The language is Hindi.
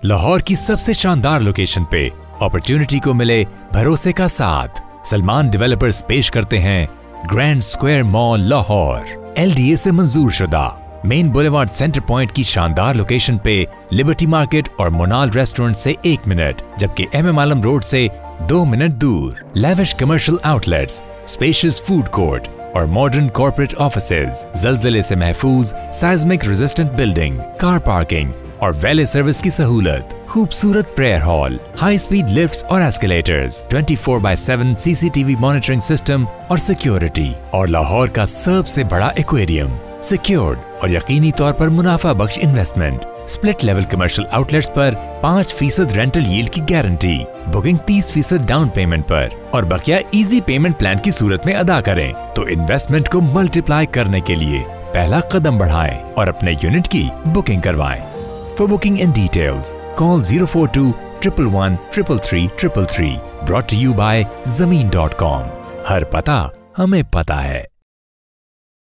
लाहौर की सबसे शानदार लोकेशन पे अपॉर्चुनिटी को मिले भरोसे का साथ सलमान डेवलपर्स पेश करते हैं grand square mall Lahore. LDA से मंजूर शुदा मेन बुलेवार्ड सेंटर पॉइंट की शानदार लोकेशन पे लिबर्टी मार्केट और मोनाल रेस्टोरेंट से 1 मिनट, जबकि MM आलम रोड से 2 मिनट दूर। Lavish commercial outlets, spacious food court और मॉडर्न कॉर्पोरेट ऑफिसेज, जल्जले से महफूज seismic resistant building, car parking और वैले सर्विस की सहूलत, खूबसूरत prayer hall, high speed lifts और एस्केलेटर्स, 24/7 CCTV मॉनिटरिंग सिस्टम और सिक्योरिटी, और लाहौर का सबसे बड़ा एक्वेरियम, सिक्योर्ड और यकीनी तौर पर मुनाफा बख्श investment. Split level commercial outlets पर 5% रेंटल यील्ड की गारंटी, बुकिंग 30% डाउन पेमेंट पर और बकिया इजी पेमेंट प्लान की सूरत में अदा करें तो इन्वेस्टमेंट को मल्टीप्लाई करने के लिए पहला कदम बढ़ाएं और अपने यूनिट की बुकिंग करवाएं। For booking and details, call 042 111 333 333. Brought to you by Zameen.com. हर पता हमें पता है।